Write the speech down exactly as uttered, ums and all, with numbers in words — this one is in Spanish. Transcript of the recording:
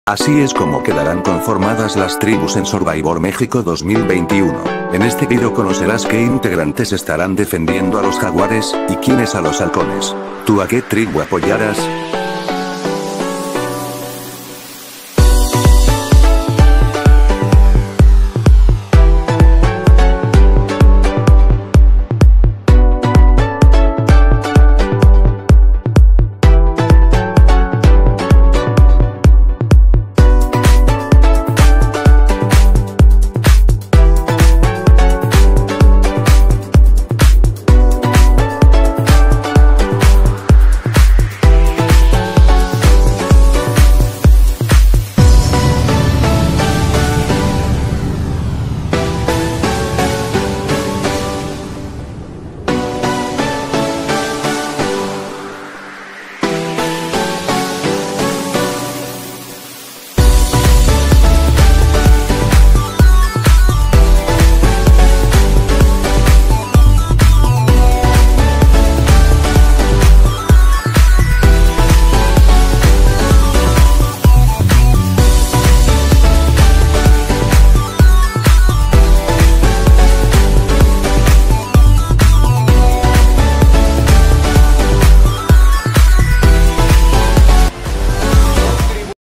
Así es como quedarán conformadas las tribus en Survivor México dos mil veintiuno. En este video conocerás qué integrantes estarán defendiendo a los jaguares, y quiénes a los halcones. ¿Tú a qué tribu apoyarás?